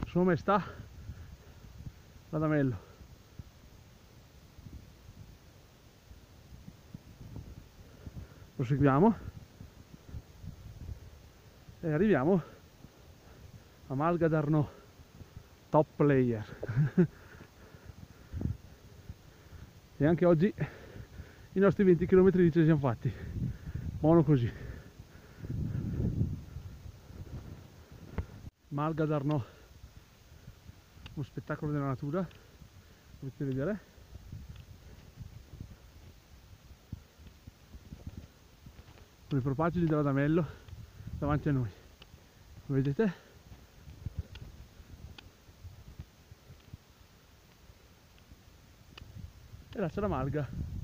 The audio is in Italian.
Sua Maestà l'Adamello. Proseguiamo e arriviamo a Malga d'Arnaud, top player. E anche oggi i nostri 20 km ce li siamo fatti. Buono così. Malga d'Arnaud, uno spettacolo della natura, potete vedere. Con i propagini dell'Adamello davanti a noi. Lo vedete? E là c'è la Malga.